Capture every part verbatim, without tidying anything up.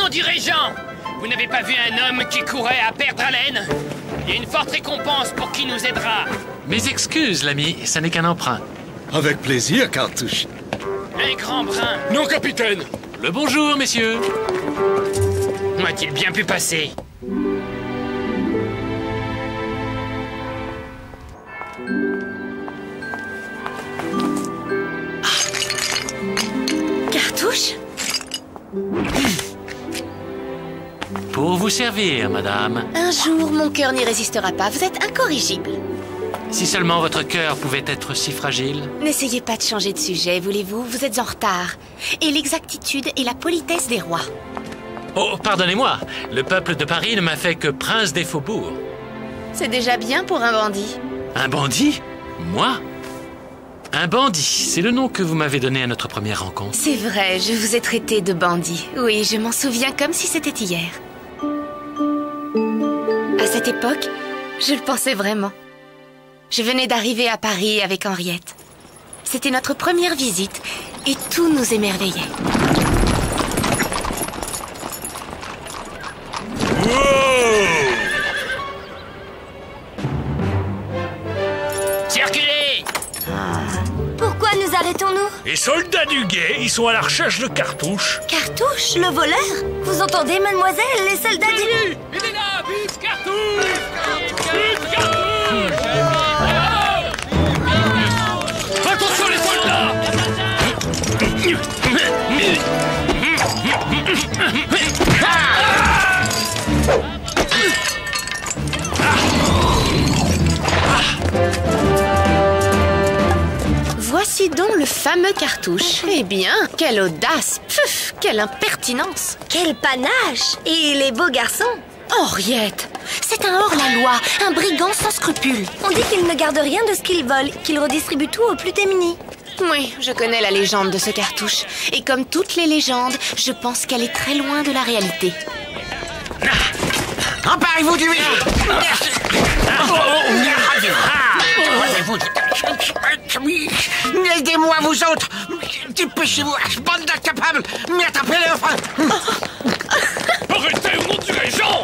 mon dirigeant! Vous n'avez pas vu un homme qui courait à perdre haleine? Il y a une forte récompense pour qui nous aidera. Mes excuses, l'ami, ça n'est qu'un emprunt. Avec plaisir, Cartouche. Un grand brin. Non, capitaine. Le bonjour, messieurs. M'a-t-il bien pu passer? Cartouche? Pour vous servir, madame. Un jour, mon cœur n'y résistera pas. Vous êtes incorrigible. Si seulement votre cœur pouvait être si fragile. N'essayez pas de changer de sujet, voulez-vous? Vous êtes en retard. Et l'exactitude et la politesse des rois. Oh, pardonnez-moi. Le peuple de Paris ne m'a fait que prince des faubourgs. C'est déjà bien pour un bandit. Un bandit? Moi? Un bandit, c'est le nom que vous m'avez donné à notre première rencontre. C'est vrai, je vous ai traité de bandit. Oui, je m'en souviens comme si c'était hier. À cette époque, je le pensais vraiment. Je venais d'arriver à Paris avec Henriette. C'était notre première visite et tout nous émerveillait. Circulez! Pourquoi nous arrêtons-nous? Les soldats du guet, ils sont à la recherche de Cartouche. Cartouche, le voleur? Vous entendez, mademoiselle? Les soldats du... Oui, il est là! Vive Cartouche! Vive Cartouche! Attention les soldats! Voici donc le fameux Cartouche. Eh bien, quelle audace! Puf, quelle impertinence! Quel panache! Et il est beau garçon. Henriette, c'est un hors-la-loi, un brigand sans scrupules. On dit qu'il ne garde rien de ce qu'il vole, qu'il redistribue tout aux plus démunis. Oui, je connais la légende de ce Cartouche. Et comme toutes les légendes, je pense qu'elle est très loin de la réalité. Emparez-vous du Merci. Aidez-moi, vous autres. Dépêchez-vous, bande d'incapables. Mais attrapez-le, frère. Arrêtez au nom du régent!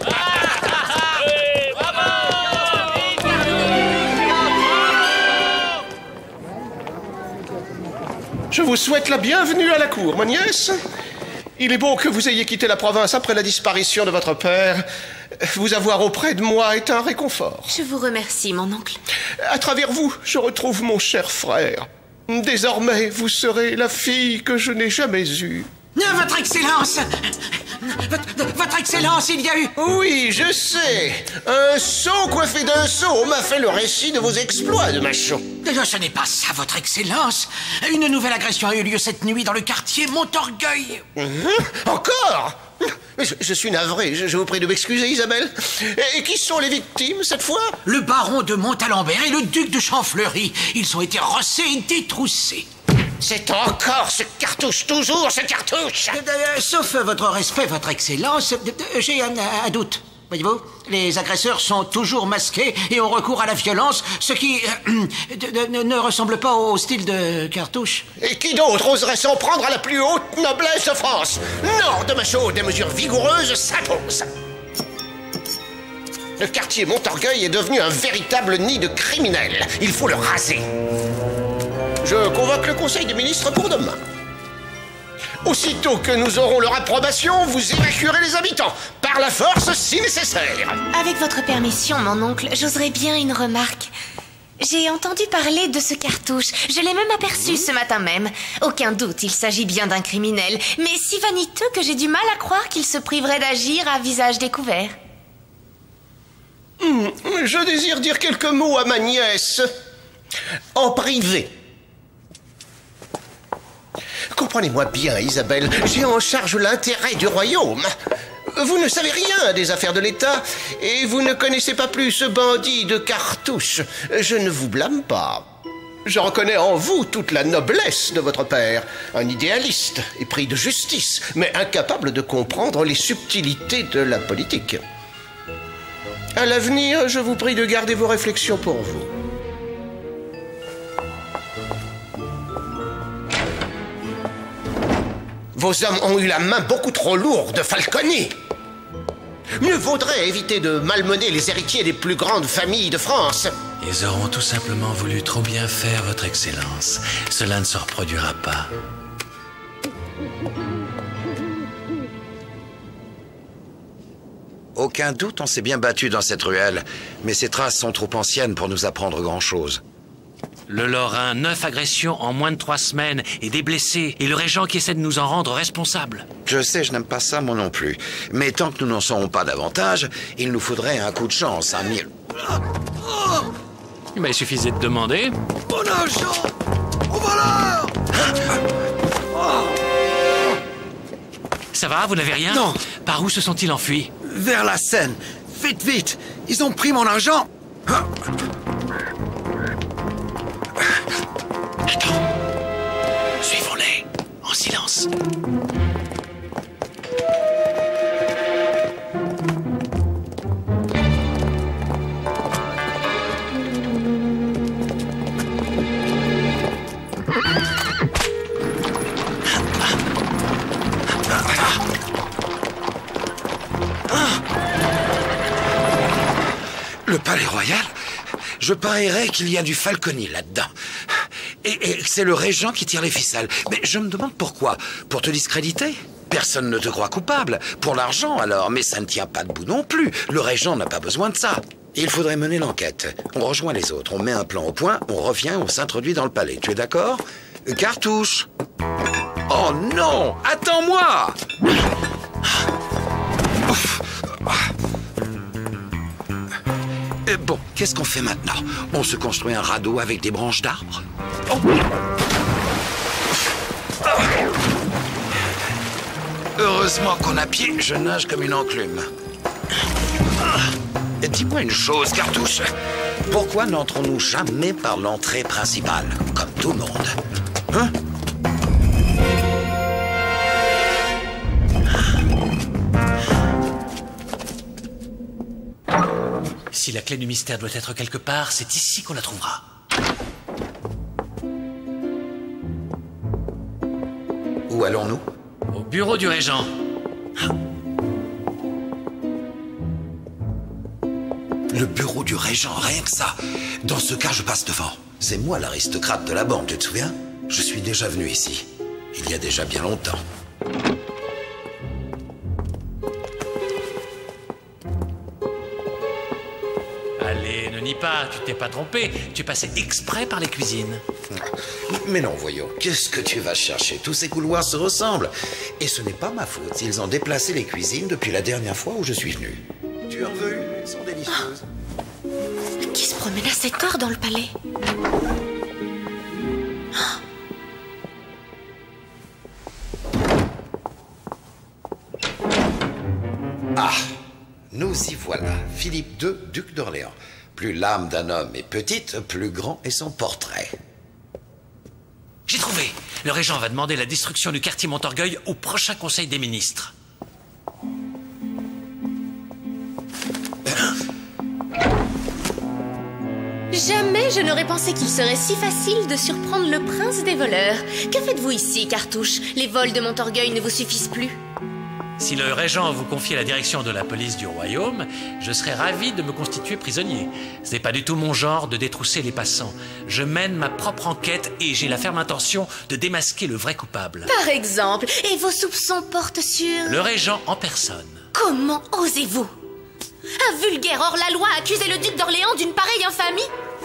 Je vous souhaite la bienvenue à la cour, ma nièce. Il est bon que vous ayez quitté la province après la disparition de votre père. Vous avoir auprès de moi est un réconfort. Je vous remercie, mon oncle. À travers vous, je retrouve mon cher frère. Désormais, vous serez la fille que je n'ai jamais eue. Votre Excellence! Votre, votre Excellence, il y a eu... Oui, je sais. Un sot coiffé d'un seau m'a fait le récit de vos exploits de macho. Ce n'est pas ça, votre Excellence. Une nouvelle agression a eu lieu cette nuit dans le quartier Montorgueil. Mmh, encore? je, je suis navré, je, je vous prie de m'excuser, Isabelle. Et, et qui sont les victimes, cette fois? Le baron de Montalembert et le duc de Champfleury. Ils ont été rossés et détroussés. C'est encore ce Cartouche, toujours ce Cartouche. euh, euh, Sauf votre respect, votre Excellence, euh, euh, j'ai un, un doute. Voyez-vous, les agresseurs sont toujours masqués et ont recours à la violence, ce qui euh, de, de, ne ressemble pas au style de Cartouche. Et qui d'autre oserait s'en prendre à la plus haute noblesse de France? Non, de macho, des mesures vigoureuses s'imposent. Le quartier Montorgueil est devenu un véritable nid de criminels. Il faut le raser. Je convoque le Conseil des ministres pour demain. Aussitôt que nous aurons leur approbation, vous évacuerez les habitants, par la force si nécessaire. Avec votre permission, mon oncle, j'oserais bien une remarque. J'ai entendu parler de ce Cartouche. Je l'ai même aperçu ce matin même. Aucun doute, il s'agit bien d'un criminel, mais si vaniteux que j'ai du mal à croire qu'il se priverait d'agir à visage découvert. Mmh, je désire dire quelques mots à ma nièce. En privé. Comprenez-moi bien, Isabelle, j'ai en charge l'intérêt du royaume. Vous ne savez rien des affaires de l'État et vous ne connaissez pas plus ce bandit de Cartouche. Je ne vous blâme pas. Je reconnais en vous toute la noblesse de votre père, un idéaliste épris de justice, mais incapable de comprendre les subtilités de la politique. À l'avenir, je vous prie de garder vos réflexions pour vous. Vos hommes ont eu la main beaucoup trop lourde, Falconi. Mieux vaudrait éviter de malmener les héritiers des plus grandes familles de France. Ils auront tout simplement voulu trop bien faire, votre Excellence. Cela ne se reproduira pas. Aucun doute, on s'est bien battu dans cette ruelle. Mais ces traces sont trop anciennes pour nous apprendre grand-chose. Le Lorrain, neuf agressions en moins de trois semaines et des blessés. Et le régent qui essaie de nous en rendre responsables. Je sais, je n'aime pas ça, moi non plus. Mais tant que nous n'en saurons pas davantage, il nous faudrait un coup de chance, un mille. Ben, il suffisait de demander. Mon argent! Au voleur! Ça va, vous n'avez rien? Non. Par où se sont-ils enfuis? Vers la Seine. Vite, vite! Ils ont pris mon argent! Attends. Suivons-les. En silence. Le palais royal? Je parierais qu'il y a du Falconi là-dedans. Et, et c'est le régent qui tire les ficelles. Mais je me demande pourquoi. Pour te discréditer? Personne ne te croit coupable. Pour l'argent, alors. Mais ça ne tient pas debout non plus. Le régent n'a pas besoin de ça. Il faudrait mener l'enquête. On rejoint les autres. On met un plan au point. On revient. On s'introduit dans le palais. Tu es d'accord? Cartouche. Oh non! Attends-moi! Euh, bon, qu'est-ce qu'on fait maintenant? On se construit un radeau avec des branches d'arbres? Oh. Heureusement qu'on a pied, je nage comme une enclume. Dis-moi une chose, Cartouche. Pourquoi n'entrons-nous jamais par l'entrée principale, comme tout le monde? Hein? Si la clé du mystère doit être quelque part, c'est ici qu'on la trouvera. Où allons-nous? Au bureau du régent. Le bureau du régent, rien que ça. Dans ce cas, je passe devant. C'est moi l'aristocrate de la bande, tu te souviens? Je suis déjà venu ici. Il y a déjà bien longtemps. Allez, ne nie pas, tu t'es pas trompé. Tu passais exprès par les cuisines. Mais non, voyons, qu'est-ce que tu vas chercher? Tous ces couloirs se ressemblent. Et ce n'est pas ma faute s'ils ont déplacé les cuisines depuis la dernière fois où je suis venu. Tu en veux une? Elles sont délicieuses. Oh. Qui se promène à cette heure dans le palais? Ah, nous y voilà. Philippe deux, duc d'Orléans. Plus l'âme d'un homme est petite, plus grand est son portrait. J'ai trouvé. Le régent va demander la destruction du quartier Montorgueil au prochain conseil des ministres. Jamais je n'aurais pensé qu'il serait si facile de surprendre le prince des voleurs. Que faites-vous ici, Cartouche? Les vols de Montorgueil ne vous suffisent plus? Si le régent vous confiait la direction de la police du royaume, je serais ravi de me constituer prisonnier. Ce n'est pas du tout mon genre de détrousser les passants. Je mène ma propre enquête et j'ai la ferme intention de démasquer le vrai coupable. Par exemple, et vos soupçons portent sur... Le régent en personne. Comment osez-vous? Un vulgaire hors-la-loi a accusé le duc d'Orléans d'une pareille infamie?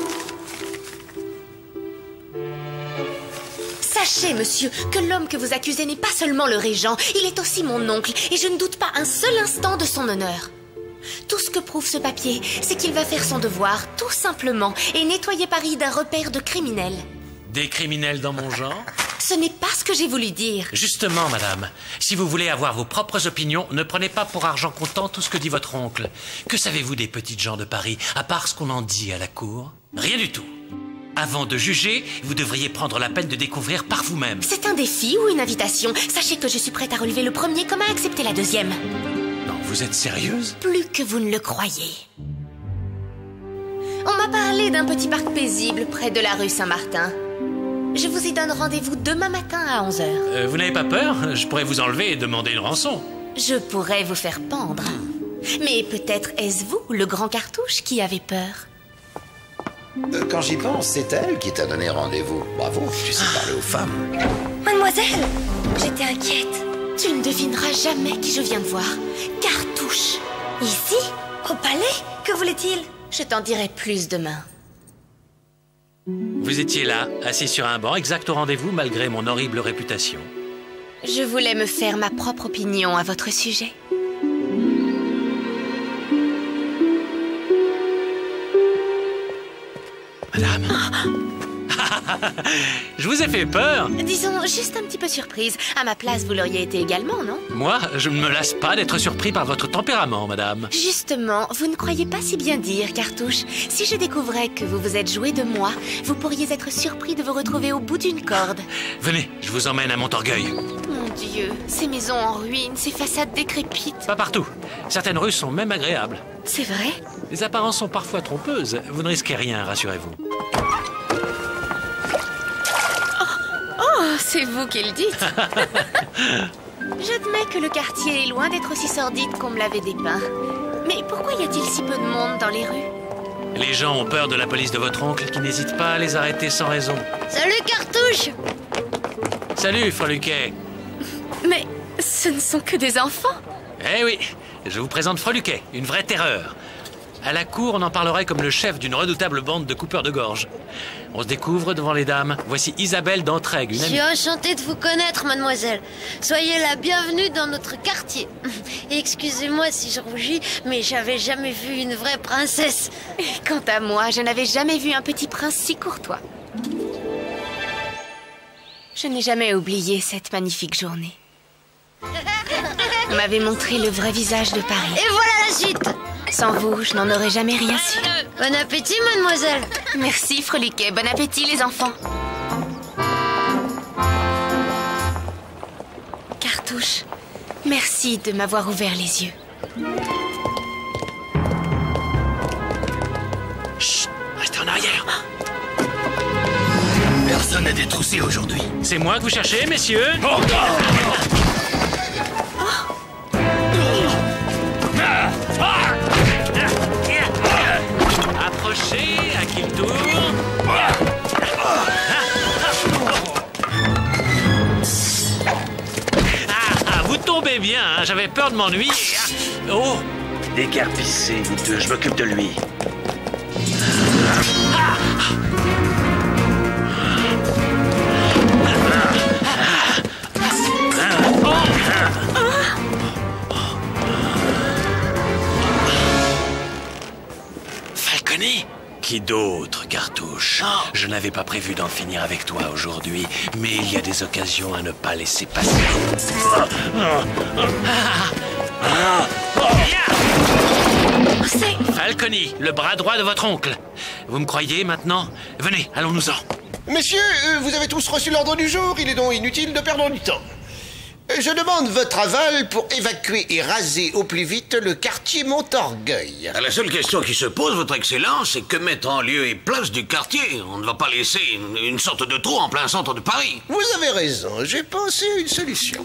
Sachez, monsieur, que l'homme que vous accusez n'est pas seulement le régent, il est aussi mon oncle, et je ne doute pas un seul instant de son honneur. Tout ce que prouve ce papier, c'est qu'il va faire son devoir, tout simplement, et nettoyer Paris d'un repère de criminels. Des criminels dans mon genre? Ce n'est pas ce que j'ai voulu dire. Justement, madame, si vous voulez avoir vos propres opinions, ne prenez pas pour argent comptant tout ce que dit votre oncle. Que savez-vous des petites gens de Paris, à part ce qu'on en dit à la cour? Rien du tout. Avant de juger, vous devriez prendre la peine de découvrir par vous-même. C'est un défi ou une invitation? Sachez que je suis prête à relever le premier comme à accepter la deuxième. Non, vous êtes sérieuse? Plus que vous ne le croyez. On m'a parlé d'un petit parc paisible près de la rue Saint-Martin. Je vous y donne rendez-vous demain matin à onze heures. Euh, vous n'avez pas peur? Je pourrais vous enlever et demander une rançon. Je pourrais vous faire pendre. Mais peut-être est-ce vous, le grand cartouche, qui avez peur? Euh, Quand j'y pense, c'est elle qui t'a donné rendez-vous. Bravo, tu sais parler aux femmes. Mademoiselle, j'étais inquiète. Tu ne devineras jamais qui je viens de voir. Cartouche. Ici? Au palais? Que voulait-il? Je t'en dirai plus demain. Vous étiez là, assis sur un banc, exact au rendez-vous, malgré mon horrible réputation. Je voulais me faire ma propre opinion à votre sujet. Madame. Je vous ai fait peur. Disons, juste un petit peu surprise. À ma place, vous l'auriez été également, non? Moi, je ne me lasse pas d'être surpris par votre tempérament, madame. Justement, vous ne croyez pas si bien dire, Cartouche. Si je découvrais que vous vous êtes joué de moi, vous pourriez être surpris de vous retrouver au bout d'une corde. Venez, je vous emmène à Montorgueil. Mon Dieu, ces maisons en ruine, ces façades décrépites. Pas partout. Certaines rues sont même agréables. C'est vrai? Les apparences sont parfois trompeuses. Vous ne risquez rien, rassurez-vous. Oh, c'est vous qui le dites. J'admets que le quartier est loin d'être aussi sordide qu'on me l'avait dépeint. Mais pourquoi y a-t-il si peu de monde dans les rues? Les gens ont peur de la police de votre oncle qui n'hésite pas à les arrêter sans raison. Salut, Cartouche! Salut, Freluquet. Mais ce ne sont que des enfants. Eh oui, je vous présente Freluquet, une vraie terreur. À la cour, on en parlerait comme le chef d'une redoutable bande de coupeurs de gorge. On se découvre devant les dames. Voici Isabelle d'Entraigue, une Je amie. suis enchantée de vous connaître, mademoiselle. Soyez la bienvenue dans notre quartier. Et excusez-moi si je rougis, mais j'avais jamais vu une vraie princesse. Et quant à moi, je n'avais jamais vu un petit prince si courtois. Je n'ai jamais oublié cette magnifique journée. On m'avait montré le vrai visage de Paris. Et voilà la suite. Sans vous, je n'en aurais jamais rien su. Bon appétit, mademoiselle. Merci, Freluquet. Bon appétit, les enfants. Cartouche, merci de m'avoir ouvert les yeux. Chut, restez en arrière. Personne n'a détroussé aujourd'hui. C'est moi que vous cherchez, messieurs? Oh, Approchez, à qui le tour? Ah, ah, vous tombez bien, hein, j'avais peur de m'ennuyer. Oh! Décarpissez, vous deux, je m'occupe de lui. Falconet? Qui d'autre, Cartouche? Je n'avais pas prévu d'en finir avec toi aujourd'hui, mais il y a des occasions à ne pas laisser passer. C'est... Falconet, le bras droit de votre oncle. Vous me croyez maintenant? Venez, allons-nous-en. Messieurs, euh, vous avez tous reçu l'ordre du jour, il est donc inutile de perdre du temps. Euh, Je demande votre aval pour évacuer et raser au plus vite le quartier Montorgueil. La seule question qui se pose, votre excellence, c'est que mettre en lieu et place du quartier? On ne va pas laisser une, une sorte de trou en plein centre de Paris. Vous avez raison, j'ai pensé à une solution.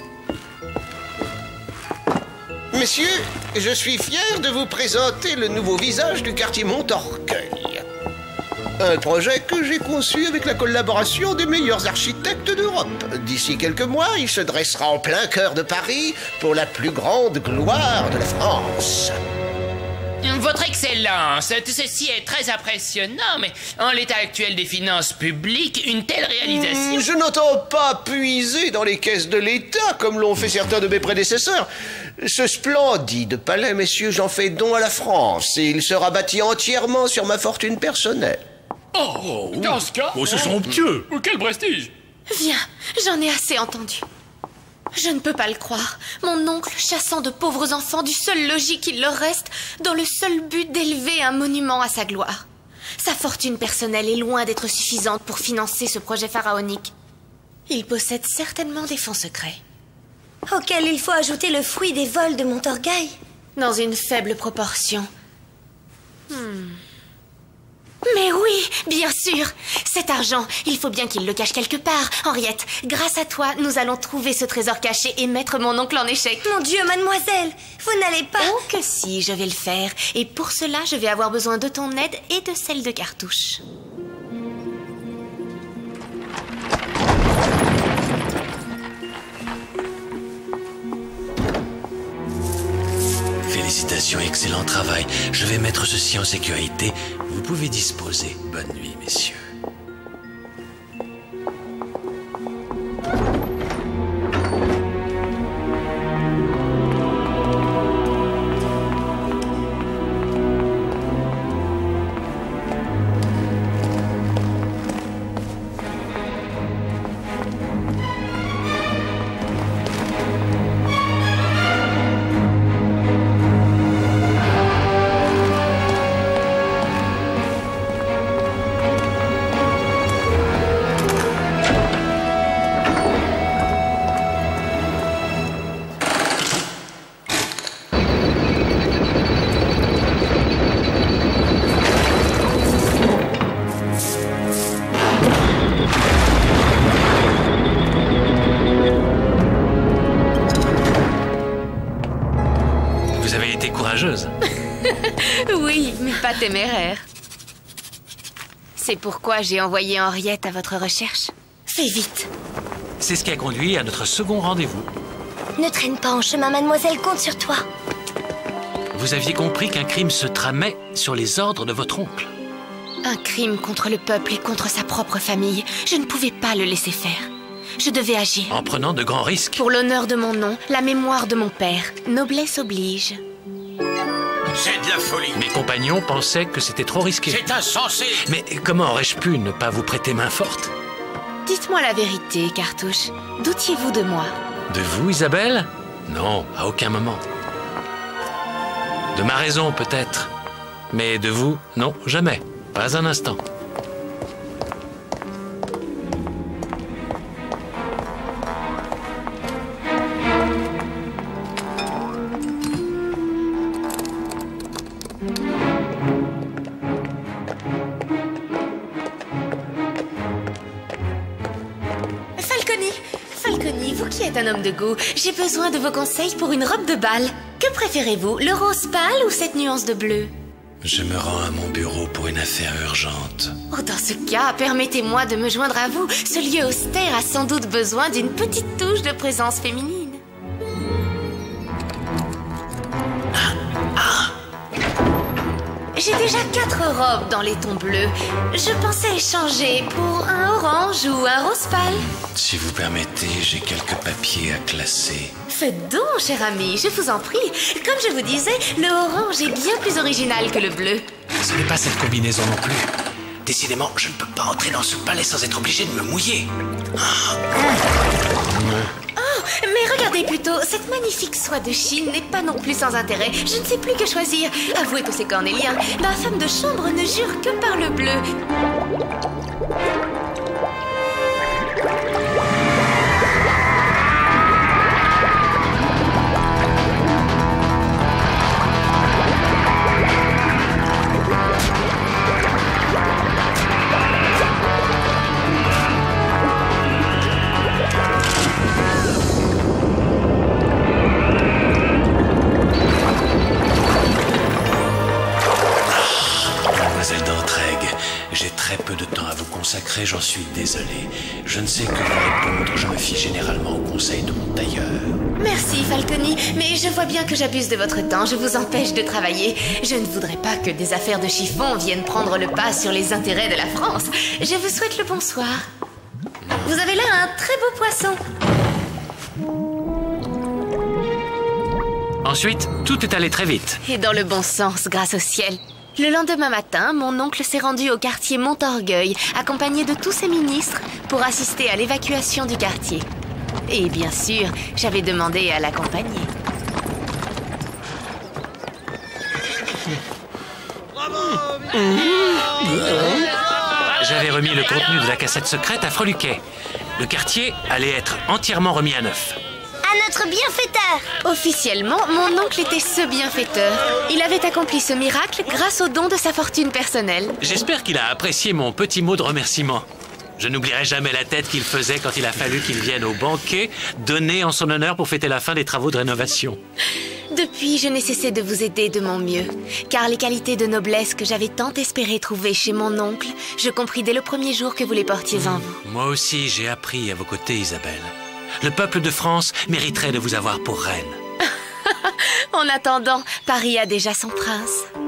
Messieurs, je suis fier de vous présenter le nouveau visage du quartier Montorgueil. Un projet que j'ai conçu avec la collaboration des meilleurs architectes d'Europe. D'ici quelques mois, il se dressera en plein cœur de Paris pour la plus grande gloire de la France. Votre Excellence, tout ceci est très impressionnant, mais en l'état actuel des finances publiques, une telle réalisation... Mmh, je n'entends pas puiser dans les caisses de l'État, comme l'ont fait certains de mes prédécesseurs. Ce splendide palais, messieurs, j'en fais don à la France, et il sera bâti entièrement sur ma fortune personnelle. Oh, Dans ce cas... oh c'est somptueux. Oh, quel prestige! Viens, j'en ai assez entendu. Je ne peux pas le croire. Mon oncle chassant de pauvres enfants du seul logis qu'il leur reste, dans le seul but d'élever un monument à sa gloire. Sa fortune personnelle est loin d'être suffisante pour financer ce projet pharaonique. Il possède certainement des fonds secrets. Auquel il faut ajouter le fruit des vols de Montorgueil. Dans une faible proportion. Hmm. Mais oui, bien sûr. Cet argent, il faut bien qu'il le cache quelque part. Henriette, grâce à toi, nous allons trouver ce trésor caché et mettre mon oncle en échec. Mon Dieu, mademoiselle, vous n'allez pas... Oh que si, je vais le faire. Et pour cela, je vais avoir besoin de ton aide et de celle de Cartouche. Félicitations, excellent travail. Je vais mettre ceci en sécurité. Vous pouvez disposer. Bonne nuit, messieurs. Oui, mais pas téméraire. C'est pourquoi j'ai envoyé Henriette à votre recherche. Fais vite. C'est ce qui a conduit à notre second rendez-vous. Ne traîne pas en chemin, mademoiselle, compte sur toi. Vous aviez compris qu'un crime se tramait sur les ordres de votre oncle. Un crime contre le peuple et contre sa propre famille. Je ne pouvais pas le laisser faire. Je devais agir. En prenant de grands risques. Pour l'honneur de mon nom, la mémoire de mon père. Noblesse oblige. C'est de la folie. Mes compagnons pensaient que c'était trop risqué. C'est insensé. Mais comment aurais-je pu ne pas vous prêter main forte? Dites-moi la vérité, Cartouche. Doutiez-vous de moi? De vous, Isabelle? Non, à aucun moment. De ma raison, peut-être. Mais de vous, non, jamais. Pas un instant. Falconi, Falconi, vous qui êtes un homme de goût, j'ai besoin de vos conseils pour une robe de bal. Que préférez-vous, le rose pâle ou cette nuance de bleu? Je me rends à mon bureau pour une affaire urgente. Oh, dans ce cas, permettez-moi de me joindre à vous. Ce lieu austère a sans doute besoin d'une petite touche de présence féminine. J'ai déjà quatre robes dans les tons bleus. Je pensais échanger pour un orange ou un rose pâle. Si vous permettez, j'ai quelques papiers à classer. Faites donc, cher ami, je vous en prie. Comme je vous disais, le orange est bien plus original que le bleu. Ce n'est pas cette combinaison non plus. Décidément, je ne peux pas entrer dans ce palais sans être obligé de me mouiller. Oh, mais regardez plutôt, cette magnifique soie de Chine n'est pas non plus sans intérêt. Je ne sais plus que choisir. Avouez que c'est cornélien. Ma femme de chambre ne jure que par le bleu. J'ai très peu de temps à vous consacrer, j'en suis désolé. Je ne sais que vous répondre, je me fie généralement au conseil de mon tailleur. Merci, Falconi, mais je vois bien que j'abuse de votre temps, je vous empêche de travailler. Je ne voudrais pas que des affaires de chiffon viennent prendre le pas sur les intérêts de la France. Je vous souhaite le bonsoir. Vous avez là un très beau poisson. Ensuite, tout est allé très vite. Et dans le bon sens, grâce au ciel. Le lendemain matin, mon oncle s'est rendu au quartier Montorgueil, accompagné de tous ses ministres, pour assister à l'évacuation du quartier. Et bien sûr, j'avais demandé à l'accompagner. J'avais remis le contenu de la cassette secrète à Freluquet. Le quartier allait être entièrement remis à neuf. À à notre bienfaiteur. Officiellement, mon oncle était ce bienfaiteur. Il avait accompli ce miracle grâce au don de sa fortune personnelle. J'espère qu'il a apprécié mon petit mot de remerciement. Je n'oublierai jamais la tête qu'il faisait quand il a fallu qu'il vienne au banquet donné en son honneur pour fêter la fin des travaux de rénovation. Depuis, je n'ai cessé de vous aider de mon mieux, car les qualités de noblesse que j'avais tant espéré trouver chez mon oncle, je compris dès le premier jour que vous les portiez en vous. Moi aussi, j'ai appris à vos côtés, Isabelle. Le peuple de France mériterait de vous avoir pour reine. En attendant, Paris a déjà son prince.